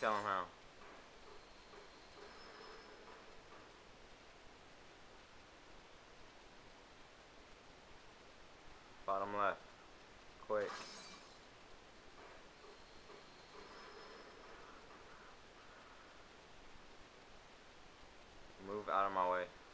Tell him how. Bottom left. Quick. Move out of my way.